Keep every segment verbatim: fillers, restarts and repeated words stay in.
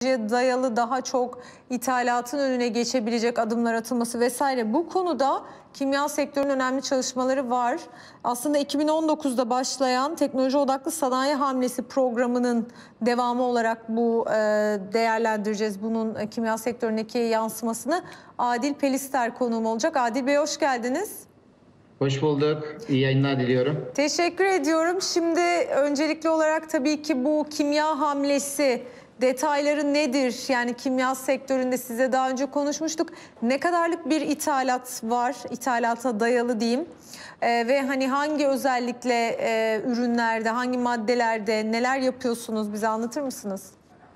dayalı daha çok ithalatın önüne geçebilecek adımlar atılması vesaire, bu konuda kimya sektörünün önemli çalışmaları var. Aslında iki bin on dokuzda başlayan teknoloji odaklı sanayi hamlesi programının devamı olarak bu değerlendireceğiz. Bunun kimya sektöründeki yansımasını. Adil Pelister konuğum olacak. Adil Bey, hoş geldiniz. Hoş bulduk. İyi yayınlar diliyorum. Teşekkür ediyorum. Şimdi öncelikli olarak tabii ki bu kimya hamlesi detayları nedir? Yani kimya sektöründe size daha önce konuşmuştuk. Ne kadarlık bir ithalat var? İthalata dayalı diyeyim. Ee, ve hani hangi özellikle e, ürünlerde, hangi maddelerde neler yapıyorsunuz? Bize anlatır mısınız?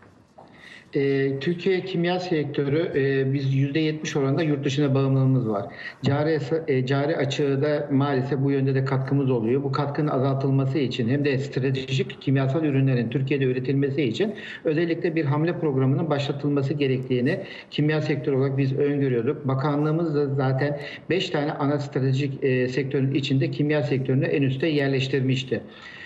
E, Türkiye kimya sektörü e, biz yüzde yetmiş oranında yurt dışına bağımlılığımız var. Cari, e, cari açığı da maalesef bu yönde de katkımız oluyor. Bu katkının azaltılması için hem de stratejik kimyasal ürünlerin Türkiye'de üretilmesi için özellikle bir hamle programının başlatılması gerektiğini kimya sektörü olarak biz öngörüyorduk. Bakanlığımız da zaten beş tane ana stratejik e, sektörün içinde kimya sektörünü en üste yerleştirmişti.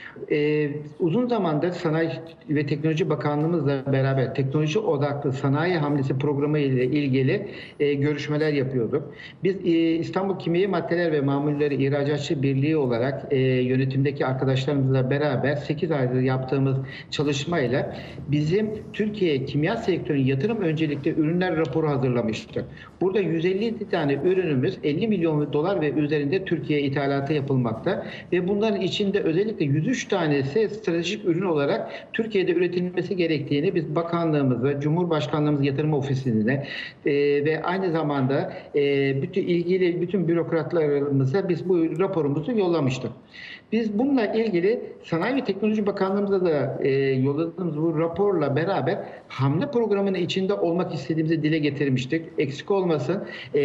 Ee, uzun zamandır Sanayi ve Teknoloji Bakanlığımızla beraber teknoloji odaklı sanayi hamlesi programı ile ilgili e, görüşmeler yapıyorduk. Biz e, İstanbul Kimyasal Maddeler ve Mamulleri İhracatçı Birliği olarak e, yönetimdeki arkadaşlarımızla beraber sekiz aydır yaptığımız çalışmayla bizim Türkiye kimya sektörünün yatırım öncelikli ürünler raporu hazırlamıştık. Burada yüz elli tane ürünümüz elli milyon dolar ve üzerinde Türkiye'ye ithalatı yapılmakta ve bunların içinde özellikle yüz üç tanesi stratejik ürün olarak Türkiye'de üretilmesi gerektiğini biz bakanlığımıza, Cumhurbaşkanlığımız Yatırım Ofisi'ne e, ve aynı zamanda e, bütün ilgili bütün bürokratlarımıza biz bu raporumuzu yollamıştık. Biz bununla ilgili Sanayi ve Teknoloji Bakanlığımıza da e, yolladığımız bu raporla beraber hamle programının içinde olmak istediğimizi dile getirmiştik. Eksik olmasın, e,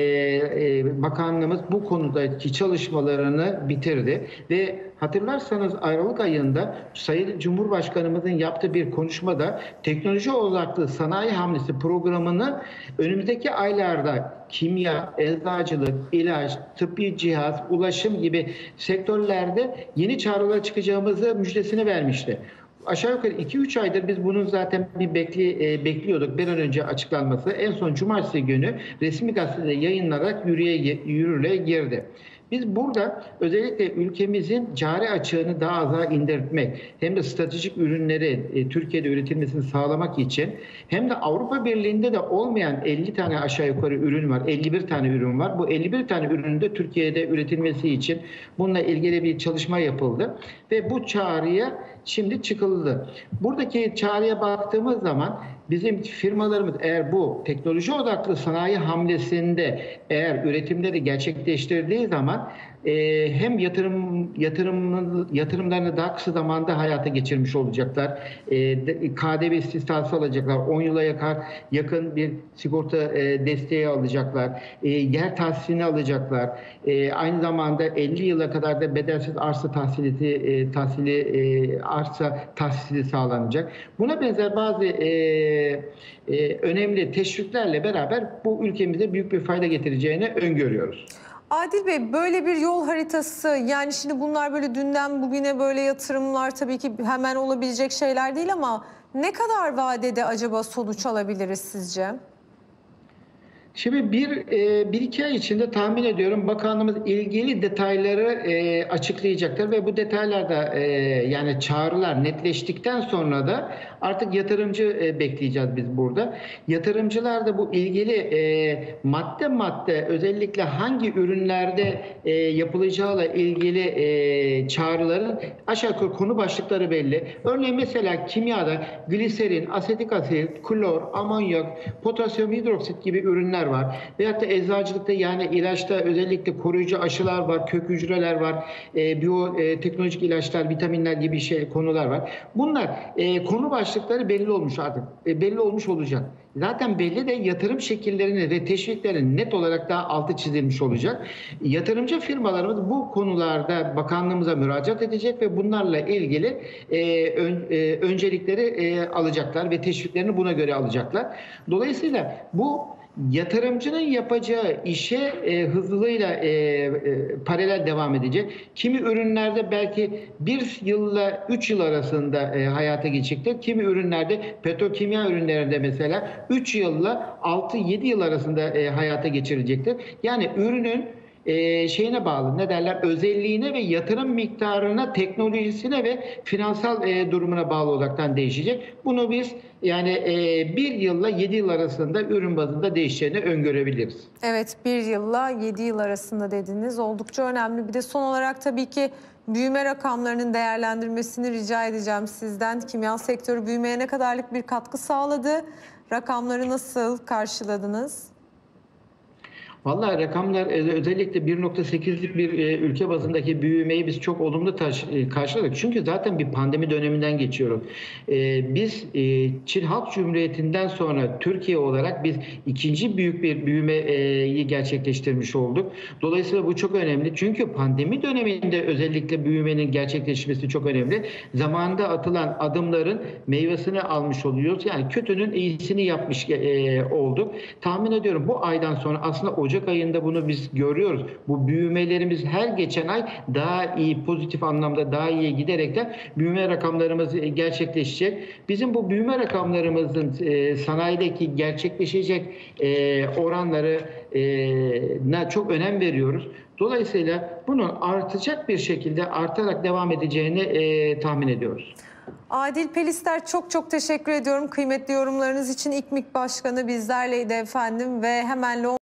e, bakanlığımız bu konudaki çalışmalarını bitirdi ve hatırlarsanız Aralık ayında Sayın Cumhurbaşkanımızın yaptığı bir konuşmada teknoloji odaklı sanayi hamlesi programını önümüzdeki aylarda kimya, eczacılık, ilaç, tıbbi cihaz, ulaşım gibi sektörlerde yeni çağrılara çıkacağımızı müjdesini vermişti. Aşağı yukarı iki üç aydır biz bunun zaten bir bekli, e, bekliyorduk bir an önce açıklanması. En son cumartesi günü resmi gazetede yayınlanarak yürüye, yürürlüğe girdi. Biz burada özellikle ülkemizin cari açığını daha aza indirtmek hem de stratejik ürünleri e, Türkiye'de üretilmesini sağlamak için hem de Avrupa Birliği'nde de olmayan elli tane aşağı yukarı ürün var. elli bir tane ürün var. Bu elli bir tane ürünün de Türkiye'de üretilmesi için bununla ilgili bir çalışma yapıldı ve bu çağrıya şimdi çıkıldı. Buradaki çağrıya baktığımız zaman bizim firmalarımız eğer bu teknoloji odaklı sanayi hamlesinde eğer üretimleri gerçekleştirdiği zaman e, hem yatırım yatırım yatırımlarını daha kısa zamanda hayata geçirmiş olacaklar. E, K D V istisnası alacaklar. on yıla yakın yakın bir sigorta e, desteği alacaklar. E, yer tahsilini alacaklar. E, aynı zamanda elli yıla kadar da bedelsiz arsa tahsili e, tahsili e, arsa tahsili sağlanacak. Buna benzer bazı e, e, önemli teşviklerle beraber bu ülkemize büyük bir fayda getireceğini öngörüyoruz. Adil Bey, böyle bir yol haritası, yani şimdi bunlar böyle dünden bugüne böyle yatırımlar tabii ki hemen olabilecek şeyler değil ama ne kadar vadede acaba sonuç alabiliriz sizce? Şimdi bir, e, bir iki ay içinde tahmin ediyorum bakanlığımız ilgili detayları e, açıklayacaktır ve bu detaylarda e, yani çağrılar netleştikten sonra da artık yatırımcı e, bekleyeceğiz biz burada. Yatırımcılar da bu ilgili e, madde madde özellikle hangi ürünlerde e, yapılacağıyla ilgili e, çağrıların aşağı yukarı konu başlıkları belli. Örneğin mesela kimyada gliserin, asetik asit, klor, amonyak, potasyum hidroksit gibi ürünler var. Veyahut da eczacılıkta yani ilaçta özellikle koruyucu aşılar var, kök hücreler var, e, biyoteknolojik ilaçlar, vitaminler gibi şey konular var. Bunlar e, konu başlıkları belli olmuş artık. E, belli olmuş olacak. Zaten belli de yatırım şekillerini ve teşviklerin net olarak daha altı çizilmiş olacak. Yatırımcı firmalarımız bu konularda bakanlığımıza müracaat edecek ve bunlarla ilgili e, ön, e, öncelikleri e, alacaklar ve teşviklerini buna göre alacaklar. Dolayısıyla bu Yatırımcının yapacağı işe e, hızlıyla e, e, paralel devam edecek. Kimi ürünlerde belki bir yılla üç yıl arasında e, hayata geçecektir. Kimi ürünlerde, petrokimya ürünlerinde mesela üç yılla altı yedi yıl arasında e, hayata geçirecektir. Yani ürünün e, şeyine bağlı, ne derler, özelliğine ve yatırım miktarına, teknolojisine ve finansal e, durumuna bağlı olaraktan değişecek. Bunu biz yani e, bir yılla yedi yıl arasında ürün bazında değişeceğini öngörebiliriz. Evet, bir yılla yedi yıl arasında dediniz. Oldukça önemli. Bir de son olarak tabii ki büyüme rakamlarının değerlendirmesini rica edeceğim sizden. Kimya sektörü büyümeye ne kadarlık bir katkı sağladı? Rakamları nasıl karşıladınız? Vallahi rakamlar e, özellikle bir nokta sekizlik bir e, ülke bazındaki büyümeyi biz çok olumlu taş, e, karşıladık. Çünkü zaten bir pandemi döneminden geçiyoruz. E, biz e, Çin Halk Cumhuriyeti'nden sonra Türkiye olarak biz ikinci büyük bir büyümeyi gerçekleştirmiş olduk. Dolayısıyla bu çok önemli. Çünkü pandemi döneminde özellikle büyümenin gerçekleşmesi çok önemli. Zamanında atılan adımların meyvesini almış oluyoruz. Yani kötünün iyisini yapmış e, olduk. Tahmin ediyorum bu aydan sonra aslında Ocak ayında bunu biz görüyoruz. Bu büyümelerimiz her geçen ay daha iyi, pozitif anlamda daha iyiye giderek de büyüme rakamlarımız gerçekleşecek. Bizim bu büyüme rakamlarımızın e, sanayideki gerçekleşecek e, oranları e, çok önem veriyoruz. Dolayısıyla bunun artacak bir şekilde artarak devam edeceğini e, tahmin ediyoruz. Adil Pelister, çok çok teşekkür ediyorum kıymetli yorumlarınız için. İKMİK Başkanı bizlerleydi efendim ve hemen